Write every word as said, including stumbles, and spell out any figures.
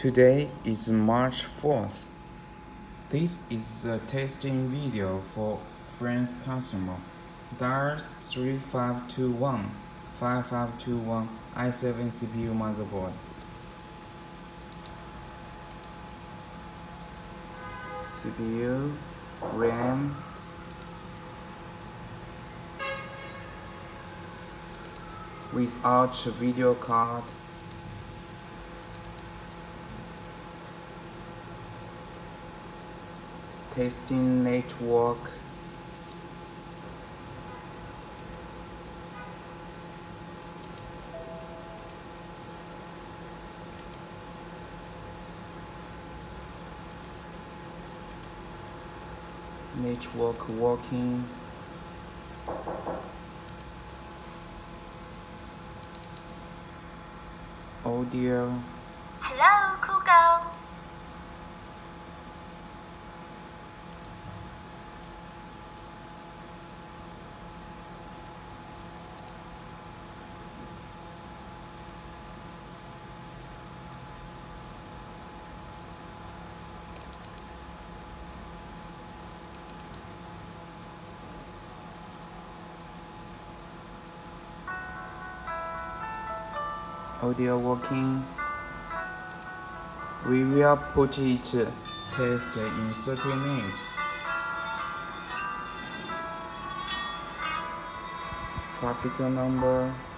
Today is March fourth. This is the testing video for France customer. Dial three five two one, five five two one i seven C P U motherboard. C P U, RAM, without video card, testing network, network working, audio. Hello, Google. Audio working. We will put it test in thirty minutes. Traffic number.